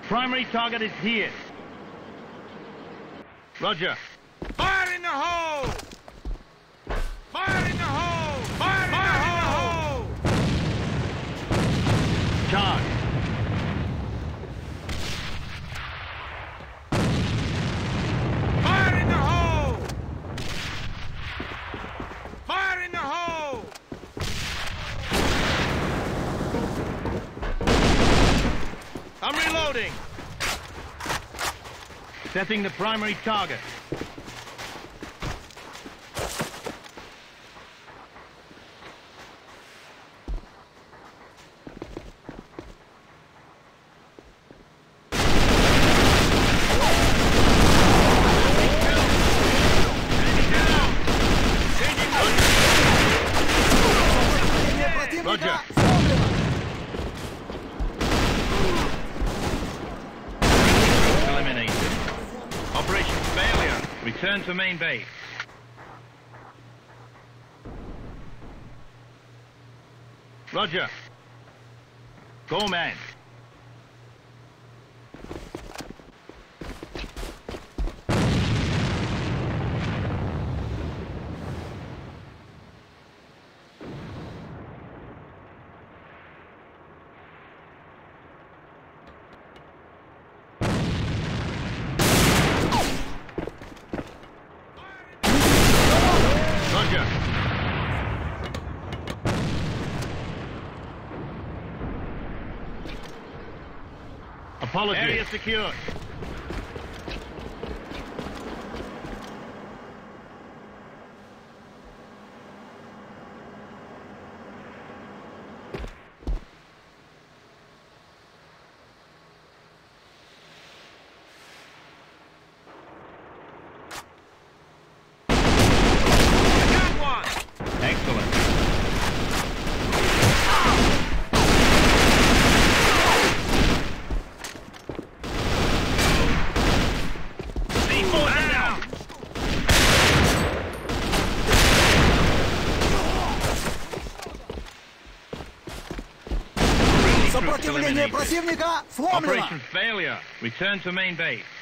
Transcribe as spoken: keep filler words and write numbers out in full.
Primary target is here. Roger. Fire in the hole! Fire in the hole! Fire in Fire the hole! Charge. Fire in the hole! Fire in the hole! I'm reloading. Setting the primary target. Roger. Eliminated. Operation failure. Return to main base. Roger. Go, man. Roger. Apologies. Area secured. Excellent. C four down. Сопротивление противника сломлено! Operation failure. Return to main base.